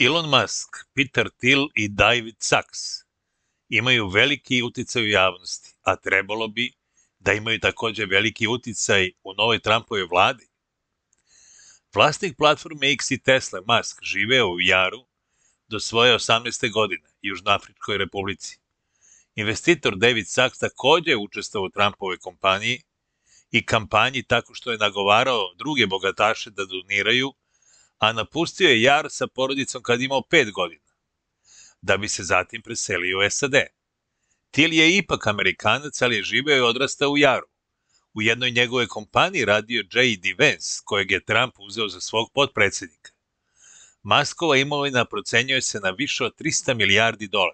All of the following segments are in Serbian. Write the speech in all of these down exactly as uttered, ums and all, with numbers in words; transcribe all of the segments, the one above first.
Elon Musk, Peter Thiel i David Sacks imaju veliki uticaj u javnosti, a trebalo bi da imaju takođe veliki uticaj u novoj Trumpovoj vladi. Vlasnik platforme X i Tesla, Musk, živeo u Jaru do svoje osamnaeste godine, Južnoafričkoj republici. Investitor David Sacks takođe je učestvovao u Trumpovoj kompaniji i kampanji tako što je nagovarao druge bogataše da doniraju, a napustio je Jar sa porodicom kad imao pet godina, da bi se zatim preselio u S A D. Thiel je ipak Amerikanac, ali je živeo i odrastao u Jaru. U jednoj njegove kompaniji radio J D Vance, kojeg je Trump uzeo za svog potpredsednika. Muskova imovina procenjuje se na više od trista milijardi dolara,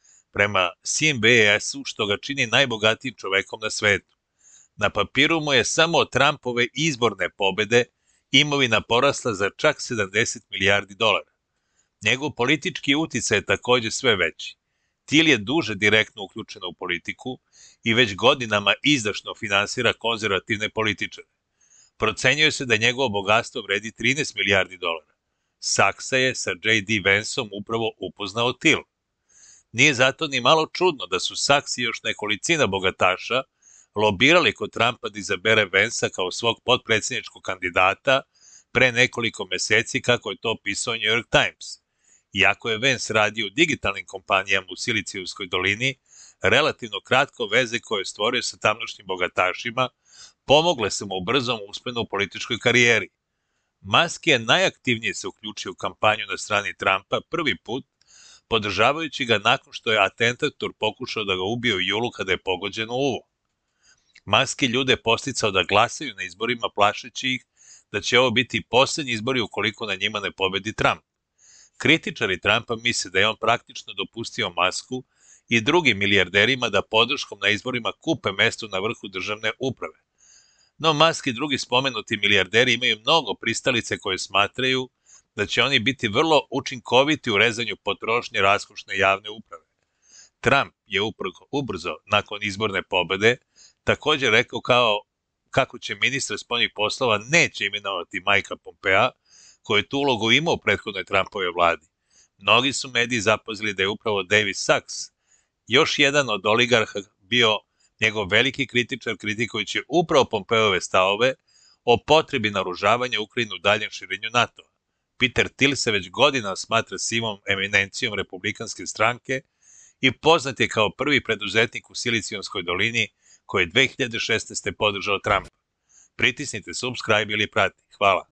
prema C B S-u, što ga čini najbogatijim čovekom na svetu. Na papiru mu je samo od Trumpove izborne pobede imovina porasla za čak sedamdeset milijardi dolara. Njegov politički uticaj je takođe sve veći. Thiel je duže direktno uključena u politiku i već godinama izdašno finansira konzervativne političare. Procenjuje se da njegovo bogatstvo vredi trinaest milijardi dolara. Sacksa je sa J D Vanceom upravo upoznao Thiel. Nije zato ni malo čudno da su Sacks i još nekolicina bogataša lobirali kod Trumpa da izabere Vancea kao svog potpredsjedničkog kandidata pre nekoliko meseci, kako je to pisao New York Times. Iako je Vance radio u digitalnim kompanijama u Silicijevskoj dolini, relativno kratko veze koje je stvorio sa tamnošnjim bogatašima pomogle su mu u brzom uspenu u političkoj karijeri. Musk je najaktivnije se uključio u kampanju na strani Trumpa prvi put, podržavajući ga nakon što je atentator pokušao da ga ubije u julu kada je pogođen u uvo. Musk je ljude posticao da glasaju na izborima, plašeći ih da će ovo biti poslednji izbori ukoliko na njima ne pobedi Trump. Kritičari Trumpa misle da je on praktično dopustio Musku i drugim milijarderima da podrškom na izborima kupe mesto na vrhu državne uprave. No Musk i drugi spomenuti milijarderi imaju mnogo pristalice koje smatraju da će oni biti vrlo učinkoviti u rezanju potrošnje raskošne javne uprave. Trump je ubrzo, nakon izborne pobede, takođe rekao kao kako će ministar spoljnih poslova neće imenovati Majka Pompea, koji je tu ulogu imao u prethodnoj Trumpove vladi. Mnogi su mediji zapazili da je upravo David Sacks, još jedan od oligarha, bio njegov veliki kritičar, kritikujući upravo Pompeove stavove o potrebi naoružavanja Ukrajine u daljem širenju NATO-a. Peter Thiel se već godina smatra sivom eminencijom republikanske stranke i poznat je kao prvi preduzetnik u Silicijevskoj dolini koji je dve hiljade šesnaeste. podržao Trumpa. Pritisnite subscribe ili prati. Hvala.